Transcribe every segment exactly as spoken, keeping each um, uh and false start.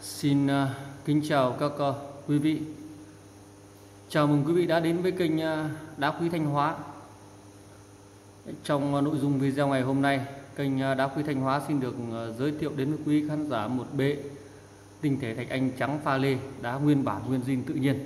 Xin uh, kính chào các uh, quý vị. Chào mừng quý vị đã đến với kênh uh, Đá Quý Thanh Hóa. Trong uh, nội dung video ngày hôm nay, kênh uh, Đá Quý Thanh Hóa xin được uh, giới thiệu đến với quý khán giả một bệ tinh thể thạch anh trắng pha lê, đá nguyên bản nguyên zin tự nhiên.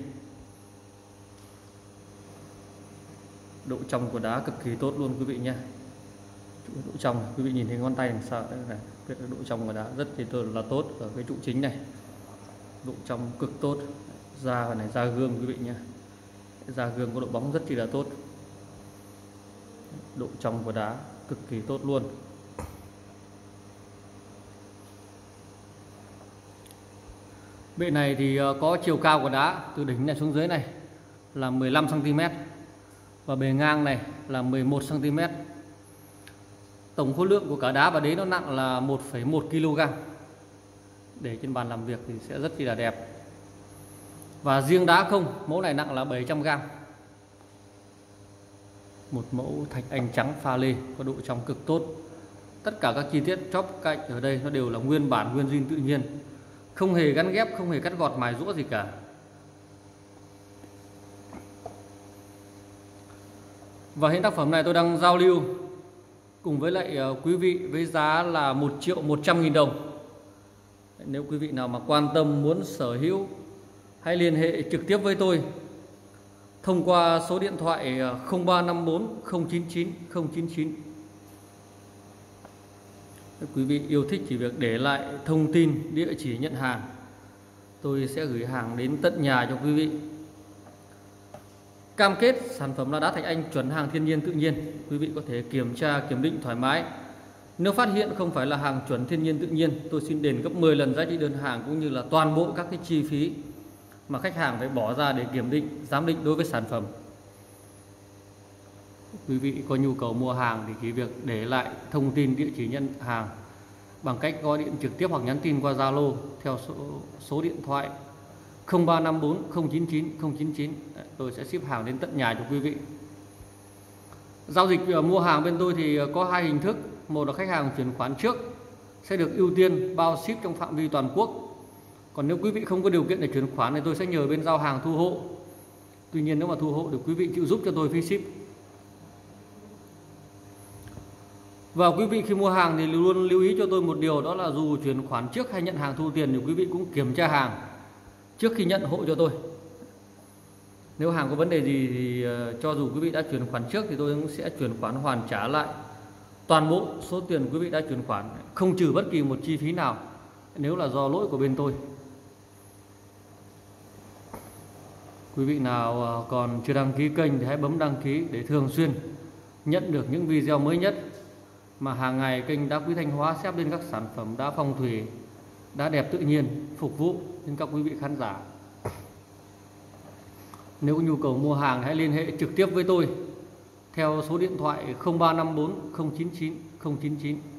Độ trong của đá cực kỳ tốt luôn quý vị nha. Độ trong quý vị nhìn thấy ngón tay làm sao đây này, biết độ trong của đá rất là tốt ở cái trụ chính này. Độ trong cực tốt. Da này, da gương quý vị nha. Da gương có độ bóng rất là tốt. Độ trong của đá cực kỳ tốt luôn. Bệ này thì có chiều cao của đá từ đỉnh này xuống dưới này là mười lăm xăng ti mét và bề ngang này là mười một xăng ti mét. Tổng khối lượng của cả đá và đế nó nặng là một phẩy một ki lô gam. Để trên bàn làm việc thì sẽ rất là đẹp. Và riêng đá không, mẫu này nặng là bảy trăm gam. Một mẫu thạch anh trắng pha lê có độ trong cực tốt. Tất cả các chi tiết chóp cạnh ở đây nó đều là nguyên bản nguyên zin tự nhiên, không hề gắn ghép, không hề cắt gọt mài rũa gì cả. Và hiện tác phẩm này tôi đang giao lưu cùng với lại quý vị với giá là một triệu một trăm nghìn đồng. Nếu quý vị nào mà quan tâm muốn sở hữu, hãy liên hệ trực tiếp với tôi thông qua số điện thoại không ba năm bốn không chín chín không chín chín. Quý vị yêu thích chỉ việc để lại thông tin, địa chỉ nhận hàng, tôi sẽ gửi hàng đến tận nhà cho quý vị. Cam kết sản phẩm là đá thạch anh chuẩn hàng thiên nhiên tự nhiên. Quý vị có thể kiểm tra, kiểm định thoải mái. Nếu phát hiện không phải là hàng chuẩn thiên nhiên tự nhiên, tôi xin đền gấp mười lần giá trị đơn hàng, cũng như là toàn bộ các cái chi phí mà khách hàng phải bỏ ra để kiểm định, giám định đối với sản phẩm. Quý vị có nhu cầu mua hàng thì chỉ việc để lại thông tin, địa chỉ nhận hàng bằng cách gọi điện trực tiếp hoặc nhắn tin qua Zalo theo số, số điện thoại không ba năm bốn không chín chín không chín chín. Tôi sẽ ship hàng đến tận nhà cho quý vị. Giao dịch mua hàng bên tôi thì có hai hình thức. Một là khách hàng chuyển khoản trước sẽ được ưu tiên bao ship trong phạm vi toàn quốc. Còn nếu quý vị không có điều kiện để chuyển khoản thì tôi sẽ nhờ bên giao hàng thu hộ. Tuy nhiên nếu mà thu hộ thì quý vị chịu giúp cho tôi phí ship. Và quý vị khi mua hàng thì luôn lưu ý cho tôi một điều, đó là dù chuyển khoản trước hay nhận hàng thu tiền thì quý vị cũng kiểm tra hàng trước khi nhận hộ cho tôi. Nếu hàng có vấn đề gì thì cho dù quý vị đã chuyển khoản trước thì tôi cũng sẽ chuyển khoản hoàn trả lại toàn bộ số tiền quý vị đã chuyển khoản, không trừ bất kỳ một chi phí nào nếu là do lỗi của bên tôi. Quý vị nào còn chưa đăng ký kênh thì hãy bấm đăng ký để thường xuyên nhận được những video mới nhất mà hàng ngày kênh Đá Quý Thanh Hóa xếp lên các sản phẩm đá phong thủy, đá đẹp tự nhiên phục vụ đến các quý vị khán giả. Nếu có nhu cầu mua hàng hãy liên hệ trực tiếp với tôi theo số điện thoại không ba năm bốn không chín chín không chín chín.